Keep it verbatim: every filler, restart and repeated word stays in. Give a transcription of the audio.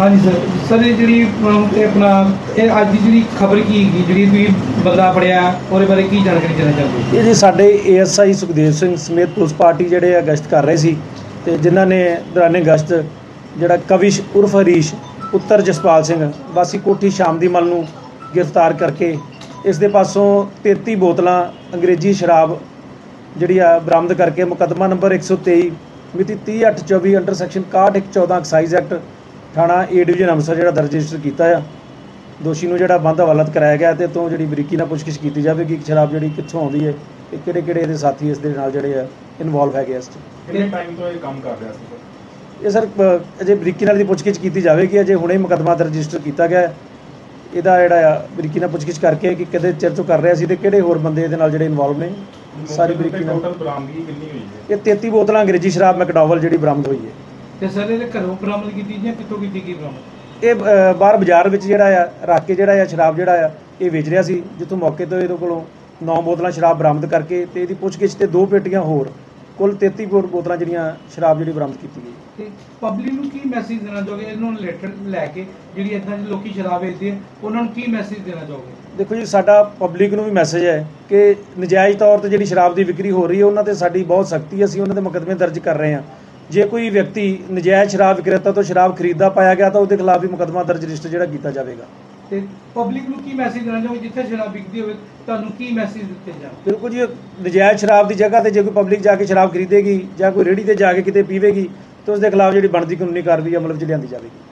हाँ जी sir sir ये जी अपना ये अज की जी खबर की जी जी बंदा फड़िया और बारे की जानकारी देना चाहते ये जी साढ़े A S I Sukhdev Singh समेत पुलिस पार्टी ਜਿਹੜੇ गश्त कर रहे सी ਤੇ जिन्हों ने दौराने गश्त ਜਿਹੜਾ कविश उर्फ हरीश पुत्र जसपाल सिंह वासी कोठी शाम दी मल ਨੂੰ गिरफ्तार करके इस दे पासों तैंती बोतलां अंग्रेजी शराब ਜਿਹੜੀ ਆ बरामद करके मुकदमा नंबर एक सौ तेई मिति तीह अठ चौबी अंडर सैक्शन इकाहठ एक चौदह एक्साइज एक्ट थाना ए डिवीजन अंमृतसर ਜਿਹੜਾ दर्ज रजिस्टर किया है। दोषी ਨੂੰ ਜਿਹੜਾ ਬੰਦ ਹਵਾਲਤ कराया गया ਤੇ ਤੋਂ ਜਿਹੜੀ ਬਰੀਕੀ ਨਾਲ ਪੁੱਛਗਿੱਛ ਕੀਤੀ ਜਾਵੇਗੀ ਕਿ ਸ਼ਰਾਬ ਜਿਹੜੀ ਕਿੱਥੋਂ ਆਉਂਦੀ ਹੈ ਤੇ ਕਿਹੜੇ ਕਿਹੜੇ ਇਹਦੇ ਸਾਥੀ ਇਸ ਦੇ ਨਾਲ ਜਿਹੜੇ ਆ ਇਨਵੋਲਵ ਹੈਗੇ ਇਸ 'ਚ। ਕਿੰਨੇ ਟਾਈਮ ਤੋਂ ਇਹ ਕੰਮ ਕਰ ਰਿਹਾ ਸੀ ਇਹ ਸਰ ਅਜੇ ਬਰੀਕੀ ਨਾਲ ਦੀ ਪੁੱਛਗਿੱਛ ਕੀਤੀ ਜਾਵੇਗੀ। ਅਜੇ ਹੁਣੇ ਮੁਕੱਦਮਾ ਦਰਜ ਰਜਿਸਟਰ ਕੀਤਾ ਗਿਆ ਹੈ। ਇਹਦਾ ਜਿਹੜਾ ਆ ਬਰੀਕੀ ਨਾਲ ਪੁੱਛਗਿੱਛ ਕਰਕੇ ਕਿ ਕਿਹਦੇ ਚਿਰ ਤੋਂ ਕਰ ਰਿਹਾ ਸੀ ਤੇ ਕਿਹੜੇ ਹੋਰ ਬੰਦੇ ਇਹਦੇ ਨਾਲ ਜਿਹੜੇ ਇਨਵੋਲਵ ਨੇ ਸਾਰੀ ਬਰੀਕੀ ਨਾਲ। ਟੋਟਲ ਬਰਾਮਦਗੀ ਕਿੰਨੀ ਹੋਈ ਹੈ? ਇਹ ਤੈਂਤੀ ਬੋਤਲਾਂ ਅੰਗਰੇਜ਼ੀ ਸ਼ਰਾਬ ਮੈਕਡੋਵਲ ਜਿਹੜੀ ਬਰਾਮਦ ਹੋਈ ਹੈ। ਤੇ ਸਰ ਇਹਦੇ ਘਰੋਂ ਬਰਾਮਦ ਕੀਤੀ ਜਾਂ ਕਿੱਥੋਂ ਕੀਤੀ ਗਈ ਬਰਾਮਦ? ਇਹ ਬਾਹਰ ਬਾਜ਼ਾਰ ਵਿੱਚ ਜਿਹੜਾ ਆ ਰੱਖ ਕੇ ਜਿਹੜਾ ਆ ਸ਼ਰਾਬ ਜਿਹੜਾ ਆ ਇਹ ਵੇਚ ਰਿਹਾ ਸੀ, ਜਿੱਥੋਂ ਮੌਕੇ ਤੋਂ ਇਹਦੇ ਕੋਲੋਂ ਨੌ ਬੋਤਲਾਂ ਸ਼ਰਾਬ ਬਰਾਮਦ ਕਰਕੇ ਤੇ ਇਹਦੀ ਪੁੱਛਗਿੱਛ ਤੇ ਦੋ ਪੇਟੀਆਂ ਹੋਰ ਕੁੱਲ ਤੈਂਤੀ ਬੋਤਲਾਂ ਜਿਹੜੀਆਂ ਸ਼ਰਾਬ ਜਿਹੜੀ ਬਰਾਮਦ ਕੀਤੀ ਗਈ। ਤੇ ਪਬਲਿਕ ਨੂੰ ਕੀ ਮੈਸੇਜ ਦੇਣਾ ਚਾਹੋਗੇ ਇਹਨਾਂ ਨੂੰ ਰਿਲੇਟਡ ਲੈ ਕੇ ਜਿਹੜੀ ਇੱਦਾਂ ਦੇ ਲੋਕੀ ਸ਼ਰਾਬ ਵੇਚਦੇ ਆ ਉਹਨਾਂ ਨੂੰ ਕੀ ਮੈਸੇਜ ਦੇਣਾ ਚਾਹੋਗੇ? ਦੇਖੋ ਜੀ ਸਾਡਾ ਪਬਲਿਕ ਨੂੰ ਵੀ ਮੈਸੇਜ ਹੈ ਕਿ ਨਜਾਇਜ਼ ਤੌਰ ਤੇ ਜਿਹੜੀ ਸ਼ਰਾਬ ਦੀ ਵਿਕਰੀ ਹੋ ਰਹੀ ਹੈ ਉਹਨਾਂ ਤੇ ਸਾਡੀ ਬਹੁਤ ਸਖਤੀ, ਅਸੀਂ ਉਹਨਾਂ ਦੇ ਮੁਕੱਦਮੇ ਦਰਜ ਕਰ ਰਹੇ ਹਾਂ। ਜੇ ਕੋਈ ਵਿਅਕਤੀ ਨਜਾਇਜ਼ ਸ਼ਰਾਬ ਵਿਕਰੇਤਾ ਤੋਂ ਸ਼ਰਾਬ ਖਰੀਦਦਾ ਪਾਇਆ ਗਿਆ ਤਾਂ ਉਹਦੇ ਖਿਲਾਫ ਵੀ ਮੁਕੱਦਮਾ ਦਰਜ ਰਜਿਸਟਰ ਜਿਹੜਾ ਕੀਤਾ ਜਾਵੇਗਾ। ਤੇ ਪਬਲਿਕ ਨੂੰ ਕੀ ਮੈਸੇਜ ਦੇਣਾ ਚਾਹੋਗੇ ਜਿੱਥੇ ਸ਼ਰਾਬ ਵਿਕਦੀ ਹੋਵੇ ਤੁਹਾਨੂੰ ਕੀ ਮੈਸੇਜ ਦਿੱਤੇ ਜਾਣ? ਬਿਲਕੁਲ ਜੀ, ਨਜਾਇਜ਼ ਸ਼ਰਾਬ ਦੀ ਜਗ੍ਹਾ ਤੇ ਜੇ ਕੋਈ ਪਬਲਿਕ ਜਾ ਕੇ ਸ਼ਰਾਬ ਖਰੀਦੇਗੀ ਜਾਂ ਕੋਈ ਰੇਹੜੀ ਤੇ ਜਾ ਕੇ ਕਿਤੇ ਪੀਵੇਗੀ ਤਾਂ ਉਸ ਦੇ ਖਿਲਾਫ ਜਿਹੜੀ ਬਣਦੀ ਕਾਨੂੰਨੀ ਕਾਰਵਾਈ ਅਮਲ ਵਿੱਚ ਲਿਆਂਦੀ ਜਾਵੇਗੀ।